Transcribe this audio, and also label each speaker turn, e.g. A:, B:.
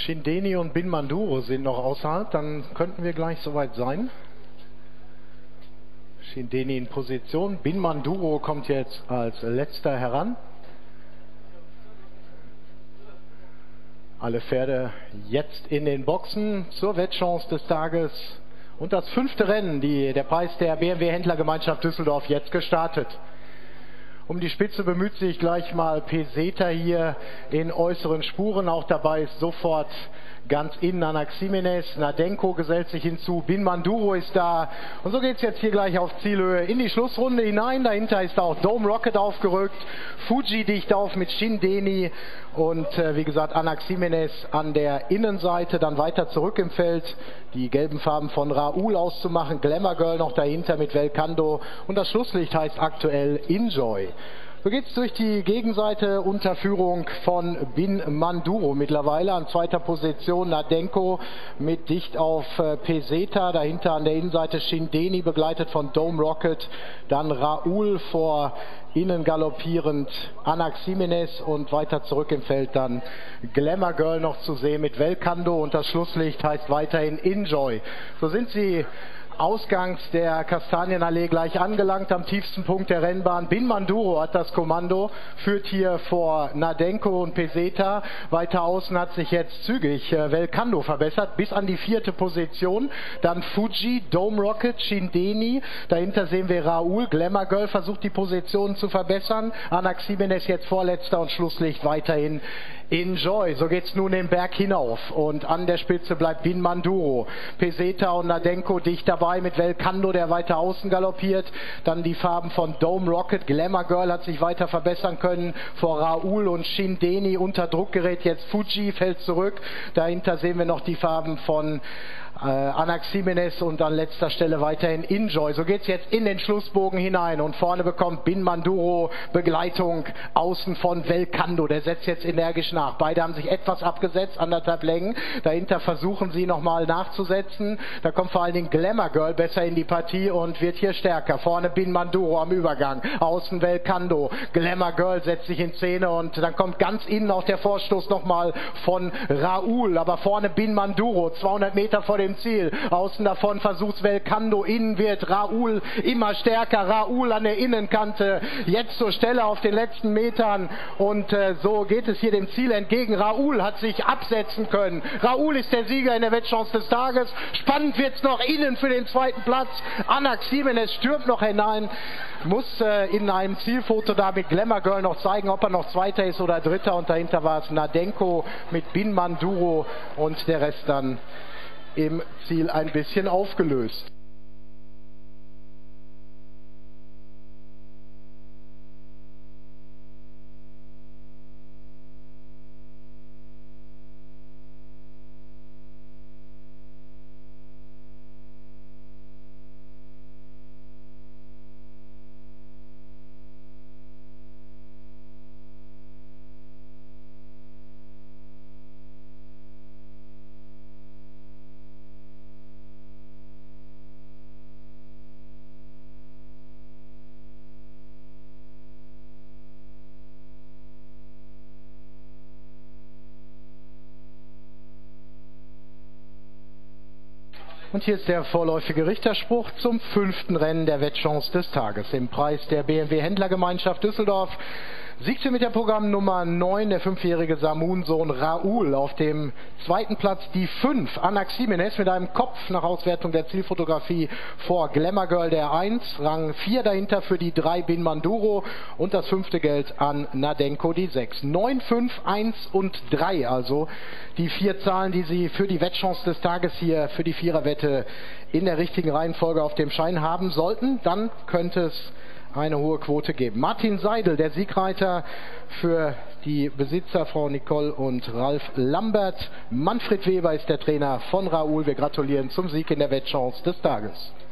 A: Shindeni und Bin Manduro sind noch außerhalb, dann könnten wir gleich soweit sein. Shindeni in Position, Bin Manduro kommt jetzt als letzter heran. Alle Pferde jetzt in den Boxen zur Wettchance des Tages. Und das 5. Rennen, der Preis der BMW Händlergemeinschaft Düsseldorf, jetzt gestartet. Um die Spitze bemüht sich gleich mal Peseta hier in äußeren Spuren. Auch dabei ist sofort ganz innen Anaximenes. Nadenko gesellt sich hinzu. Bin Manduro ist da. Und so geht es jetzt hier gleich auf Zielhöhe in die Schlussrunde hinein. Dahinter ist auch Dome Rocket aufgerückt. Fuji dicht auf mit Shindeni. Und wie gesagt, Anaximenes an der Innenseite. Dann weiter zurück im Feld. Die gelben Farben von Raoul auszumachen. Glamour Girl noch dahinter mit Velcando. Und das Schlusslicht heißt aktuell Enjoy. So geht es durch die Gegenseite unter Führung von Bin Manduro mittlerweile. An zweiter Position Nadenko mit dicht auf Peseta. Dahinter an der Innenseite Shindeni begleitet von Dome Rocket. Dann Raoul vor innen galoppierend Anaximenes und weiter zurück im Feld dann Glamour Girl noch zu sehen mit Velcando. Und das Schlusslicht heißt weiterhin Enjoy. So sind sie ausgangs der Kastanienallee gleich angelangt, am tiefsten Punkt der Rennbahn. Bin Manduro hat das Kommando, führt hier vor Nadenko und Peseta. Weiter außen hat sich jetzt zügig Velcando verbessert, bis an die 4. Position. Dann Fuji, Dome Rocket, Shindeni. Dahinter sehen wir Raoul. Glamour Girl versucht die Position zu verbessern. Anaximenes jetzt vorletzter und Schlusslicht weiterhin Enjoy. So geht's nun den Berg hinauf und an der Spitze bleibt Bin Manduro. Peseta und Nadenko dicht dabei mit Velcando, der weiter außen galoppiert. Dann die Farben von Dome Rocket. Glamour Girl hat sich weiter verbessern können vor Raoul und Shindeni. Unter Druck gerät jetzt Fuji, fällt zurück. Dahinter sehen wir noch die Farben von Anaximenes und an letzter Stelle weiterhin Enjoy. So geht's jetzt in den Schlussbogen hinein und vorne bekommt Bin Manduro Begleitung außen von Velcando. Der setzt jetzt energisch nach. Beide haben sich etwas abgesetzt, 1,5 Längen. Dahinter versuchen sie nochmal nachzusetzen. Da kommt vor allen Dingen Glamour Girl besser in die Partie und wird hier stärker. Vorne Bin Manduro am Übergang. Außen Velcando. Glamour Girl setzt sich in Szene und dann kommt ganz innen auch der Vorstoß nochmal von Raoul. Aber vorne Bin Manduro, 200 Meter vor dem Ziel. Außen davon versucht Velcando, innen wird Raoul immer stärker. Raoul an der Innenkante, jetzt zur Stelle auf den letzten Metern und so geht es hier dem Ziel entgegen. Raoul hat sich absetzen können. Raoul ist der Sieger in der Wettchance des Tages. Spannend wird es noch innen für den 2. Platz. Anaximenes stürmt noch hinein. Muss in einem Zielfoto da mit Glamour Girl noch zeigen, ob er noch Zweiter ist oder Dritter. Und dahinter war es Nadenko mit Bin Manduro und der Rest dann im Ziel ein bisschen aufgelöst. Und hier ist der vorläufige Richterspruch zum 5. Rennen der Wettchance des Tages. Im Preis der BMW Händlergemeinschaft Düsseldorf siegte mit der Programmnummer 9 der 5-jährige Samun-Sohn Raoul. Auf dem 2. Platz die 5 Anaximenes mit einem Kopf nach Auswertung der Zielfotografie vor Glamour Girl der 1. Rang 4 dahinter für die 3 Bin Manduro und das 5. Geld an Nadenko die 6. 9, 5, 1 und 3 also die 4 Zahlen, die Sie für die Wettchance des Tages hier für die Viererwette in der richtigen Reihenfolge auf dem Schein haben sollten. Dann könnte es eine hohe Quote geben. Martin Seidel, der Siegreiter für die Besitzer, Frau Nicole und Ralf Lambert. Manfred Weber ist der Trainer von Raoul. Wir gratulieren zum Sieg in der Wettchance des Tages.